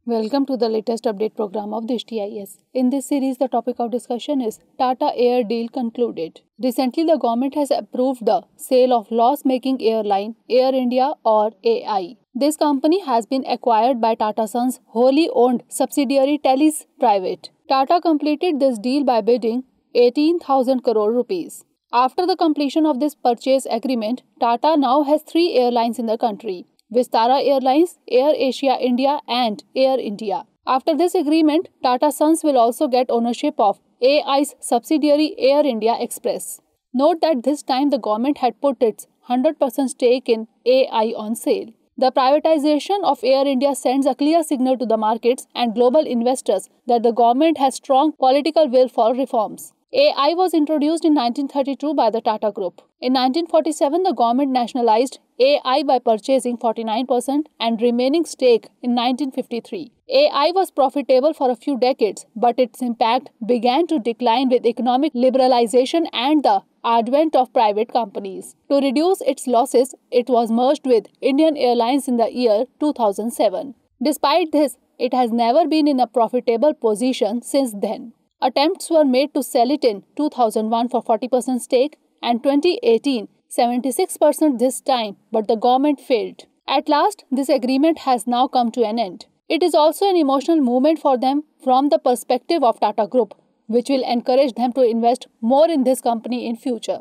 Welcome to the latest update program of Drishti IAS. In this series, the topic of discussion is Tata Air deal concluded. Recently, the government has approved the sale of loss-making airline Air India or AI. This company has been acquired by Tata Sons' wholly owned subsidiary Teles Pvt.Tata. Tata completed this deal by bidding 18,000 crore rupees. After the completion of this purchase agreement, Tata now has 3 airlines in the country: Vistara Airlines, Air Asia India and Air India. After this agreement, Tata Sons will also get ownership of AI's subsidiary Air India Express. Note that this time the government had put its 100% stake in AI on sale. The privatization of Air India sends a clear signal to the markets and global investors that the government has strong political will for reforms. AI was introduced in 1932 by the Tata Group. In 1947, the government nationalized AI by purchasing 49% and remaining stake in 1953. AI was profitable for a few decades, but its impact began to decline with economic liberalization and the advent of private companies. To reduce its losses, it was merged with Indian Airlines in the year 2007. Despite this, it has never been in a profitable position since then. Attempts were made to sell it in 2001 for 40% stake and 2018 76% this time, but the government failed. At last, this agreement has now come to an end. It is also an emotional moment for them from the perspective of Tata Group, which will encourage them to invest more in this company in future.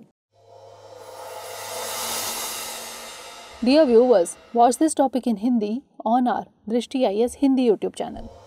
Dear viewers, watch this topic in Hindi on our Drishti IAS Hindi YouTube channel.